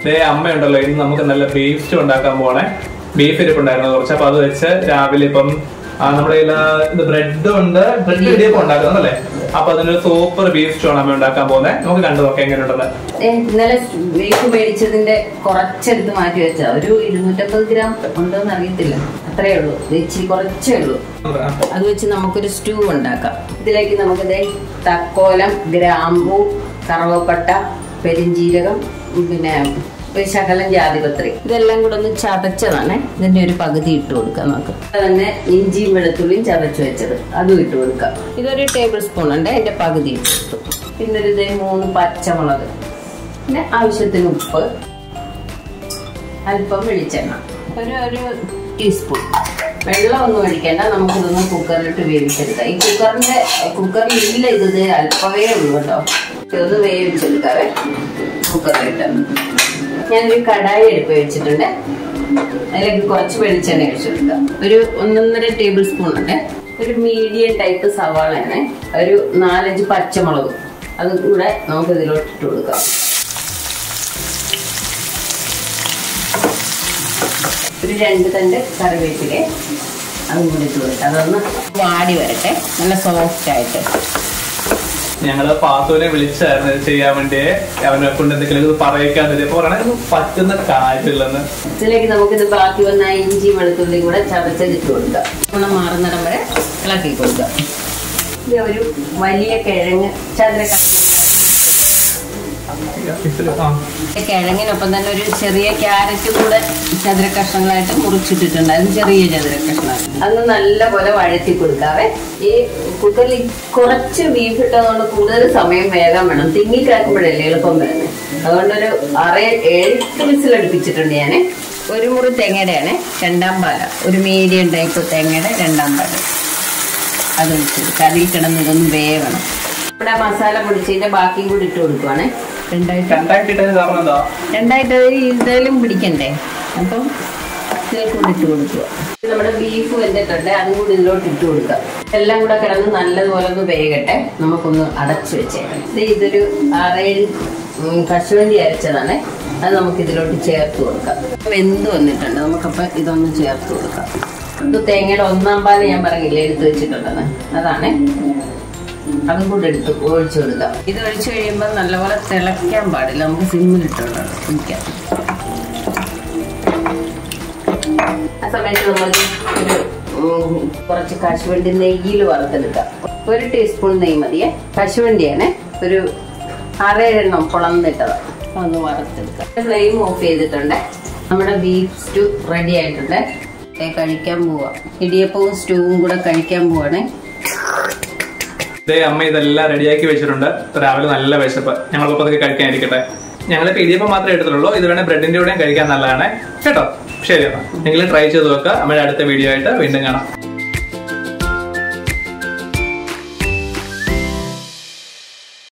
അമ്മയുണ്ടല്ലോ, ഇന്ന് നമുക്ക് നല്ല ബീഫ് സ്റ്റൂ ഉണ്ടാക്കാൻ പോണേ. ബീഫ് ഇരിപ്പുണ്ടായിരുന്നു കുറച്ച്, അപ്പൊ അത് വെച്ച് രാവിലെ ഇപ്പം നമ്മുടെ ബ്രെഡ് ഉണ്ട്, ബ്രെഡ് ഇടിയപ്പം ഉണ്ടാക്കുന്നല്ലേ. അപ്പൊ അതിനൊരു സൂപ്പർ ബീഫ് സ്റ്റൂ ആണ് അമ്മ ഉണ്ടാക്കാൻ പോകുന്നത്. നമുക്ക് കണ്ടു നോക്കാം എങ്ങനെയുണ്ടെന്ന്. ഇന്നലെ ബീഫ് മേടിച്ചതിന്റെ കുറച്ചെടുത്ത് മാറ്റി വെച്ചാ ഒരു 250 ഗ്രാം ഉണ്ടോന്ന് അറിയത്തില്ല, അത്രേ ഉള്ളൂ. ഇച്ചിരി കുറച്ചേ ഉള്ളൂ. അത് വെച്ച് നമുക്കൊരു സ്റ്റൂ ഉണ്ടാക്കാം. ഇതിലേക്ക് നമുക്ക് തക്കോലം, ഗ്രാമ്പൂ, കറുവപ്പട്ട, പെരിഞ്ചീരകം, പിന്നെ ഒരു ശകലം ജാതിപത്രി, ഇതെല്ലാം കൂടെ ഒന്ന് ചതച്ചതാണ്. ഇതിന്റെ ഒരു പകുതി ഇട്ട് കൊടുക്കാം നമുക്ക്. തന്നെ ഇഞ്ചിയും വെളുത്തുള്ളിയും ചതച്ച് വെച്ചത് അതും ഇട്ട് കൊടുക്കാം. ഇതൊരു ടേബിൾ സ്പൂൺ ഉണ്ട്, അതിന്റെ പകുതി ഇട്ടു. പിന്നെ ഒരു 3 പച്ചമുളക്, പിന്നെ ആവശ്യത്തിന് ഉപ്പ്, അല്പം വെളിച്ചെണ്ണ, ഒരു ടീസ്പൂൺ. വെള്ളം ഒന്നും ഒഴിക്കേണ്ട, നമുക്കിതൊന്ന് കുക്കറിലിട്ട് വേവിച്ചെടുക്കാം. ഈ കുക്കറിൽ ഇല്ല, ഇത് അല്പമേ ഉള്ളൂ കേട്ടോ. ഇതൊന്ന് വേവിച്ചെടുക്കാവേ കുക്കറിലിട്ട്. ഞാനൊരു കടായി എടുപ്പ് വെച്ചിട്ടുണ്ട്, അതിലേക്ക് കുറച്ച് വെളിച്ചെണ്ണ ഒഴിച്ചെടുക്കാം. ഒരു 1.5 ടേബിൾ സ്പൂൺ ഉണ്ട്. ഒരു മീഡിയം ടൈപ്പ് സവാളയാണ്, ഒരു 4-5 പച്ചമുളക്, അതും കൂടെ നമുക്ക് ഇതിലോട്ട് ഇട്ട് കൊടുക്കാം. ഒരു 2 തണ്ട് കറിവേപ്പില, അതും കൂടി ഇട്ട് കൊടുക്കാം. അതൊന്ന് വാടി വരട്ടെ, നല്ല സോഫ്റ്റ് ആയിട്ട്. ഞങ്ങള് പാത്തുവിനെ വിളിച്ചായിരുന്നു ചെയ്യാൻ വേണ്ടി. അവനെ കൊണ്ട് എന്തെങ്കിലും പറയിക്കാൻ പറ്റുന്ന കാര്യമില്ലെന്ന്. ഇതിലേക്ക് നമുക്കിത് ബാക്കി വന്ന ഇഞ്ചി വെളുത്തുള്ളി കൂടെ ചതച്ചിട്ട് കൊടുക്കാം. ഗുണം മാറുന്നിടം വരെ ഇളക്കി കൊടുക്കാം. ഇത് ഒരു വലിയ കിഴങ്ങ് കിഴങ്ങിനൊപ്പം തന്നെ ഒരു ചെറിയ ക്യാരറ്റ് കൂടെ ചതുര കഷ്ണങ്ങളായിട്ട് മുറിച്ചിട്ടിട്ടുണ്ട്. അത് ചെറിയ ചതുര കഷ്ണങ്ങൾ. അത് നല്ലപോലെ വഴറ്റി കൊടുക്കാവേ. ഈ കുക്കറിൽ കുറച്ച് ബീഫ് ഇട്ടതുകൊണ്ട് കൂടുതൽ സമയം വേഗം വേണം. തിങ്ങിക്കിടക്കുമ്പോഴല്ലേ എളുപ്പം വരുന്നത്. അതുകൊണ്ടൊരു 6-7 വിസിലടുപ്പിച്ചിട്ടുണ്ട് ഞാൻ. ഒരു മുറി തേങ്ങയുടെയാണ്, 2 പാല, ഒരു മീഡിയം ടൈപ്പ് തേങ്ങയുടെ 2 പാല. അത് ഒഴിച്ചത് കറിയിൽ കിടന്ന് ഇതൊന്നും വേവണം. ഇവിടെ മസാല പൊടിച്ചതിന്റെ ബാക്കിയും കൂടി ഇട്ട് കൊടുക്കുവാണ്. രണ്ടായിട്ട് ഇതിലും പിടിക്കണ്ടേ, അപ്പം ഇതിൽ കൂടി ഇട്ട് കൊടുക്കുക. നമ്മുടെ ബീഫ് വെന്തിട്ടുണ്ട്, അതും കൂടി ഇതിലോട്ട് ഇട്ട് കൊടുക്കാം. എല്ലാം കൂടെ കിടന്ന് നല്ലതുപോലെ ഒന്ന് വേകട്ടെ. നമുക്കൊന്ന് അടച്ചു വെച്ചേക്കാം. ഇതൊരു 6-7 കശുവണ്ടി അരച്ചതാണ്, അത് നമുക്ക് ഇതിലോട്ട് ചേർത്ത് കൊടുക്കാം. വെന്ത് വന്നിട്ടുണ്ട്, നമുക്കപ്പം ഇതൊന്ന് ചേർത്ത് കൊടുക്കാം. ഇത് തേങ്ങയുടെ 1 പാല് ഞാൻ പറഞ്ഞില്ലേ എടുത്ത് വെച്ചിട്ടുണ്ടെന്ന്, അതാണ്. അതും കൂടെ എടുത്ത് ഒഴിച്ചു കൊടുക്കാം. ഇത് ഒഴിച്ചു കഴിയുമ്പോൾ നല്ലപോലെ തിളയ്ക്കാൻ പാടില്ല, നമുക്ക് സിമ്മിലിട്ടുള്ള ഒഴിക്കാം. ആ സമയത്ത് നമ്മൾ കുറച്ച് കശുവണ്ടി നെയ്യിൽ വറുത്തെടുക്കാം. 1 ടീസ്പൂൺ നെയ്യ് മതിയെ. കശുവണ്ടിയാണ്, ഒരു 6-7 പൊളന്നിട്ടതാണ്. ഒന്ന് വറുത്തെടുക്കാം. ഫ്ലെയിം ഓഫ് ചെയ്തിട്ടുണ്ട്. നമ്മുടെ ബീഫ് സ്റ്റൂ റെഡി ആയിട്ടുണ്ട്. കഴിക്കാൻ പോവാം. ഇടിയപ്പവും സ്റ്റൂവും കൂടെ കഴിക്കാൻ പോവാണ്. അമ്മ ഇതെല്ലാം റെഡിയാക്കി വെച്ചിട്ടുണ്ട്. രാവിലെ നല്ല വിശപ്പ്, ഞങ്ങളൊപ്പം അതൊക്കെ കഴിക്കാനിരിക്കട്ടെ. ഞങ്ങളിപ്പോൾ ഇടിയപ്പം മാത്രമേ എടുത്തിട്ടുള്ളൂ. ഇത് വേണേൽ ബ്രെഡിന്റെ കൂടെയും കഴിക്കാൻ നല്ലതാണ് കേട്ടോ. ശരി, എന്നാൽ നിങ്ങൾ ട്രൈ ചെയ്ത് നോക്കുക. നമ്മുടെ അടുത്ത വീഡിയോ ആയിട്ട് വീണ്ടും കാണാം.